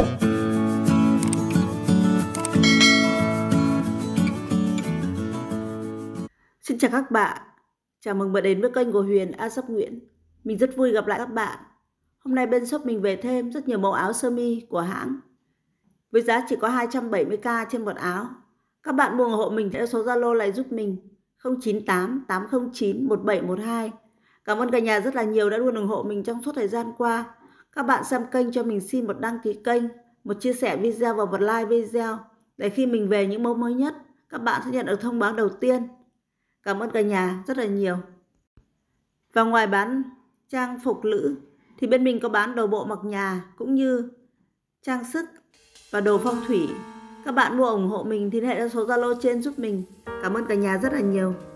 Xin chào các bạn, chào mừng bạn đến với kênh của Huyền A Shop Nguyễn. Mình rất vui gặp lại các bạn. Hôm nay bên shop mình về thêm rất nhiều mẫu áo sơ mi của hãng với giá chỉ có 270k trên một áo. Các bạn mua ủng hộ mình theo số Zalo lại giúp mình 098 809 1712. Cảm ơn cả nhà rất là nhiều đã luôn ủng hộ mình trong suốt thời gian qua. Các bạn xem kênh cho mình xin một đăng ký kênh, một chia sẻ video và một like video để khi mình về những mẫu mới nhất, các bạn sẽ nhận được thông báo đầu tiên. Cảm ơn cả nhà rất là nhiều. Và ngoài bán trang phục nữ thì bên mình có bán đồ bộ mặc nhà cũng như trang sức và đồ phong thủy. Các bạn mua ủng hộ mình thì hãy số Zalo trên giúp mình. Cảm ơn cả nhà rất là nhiều.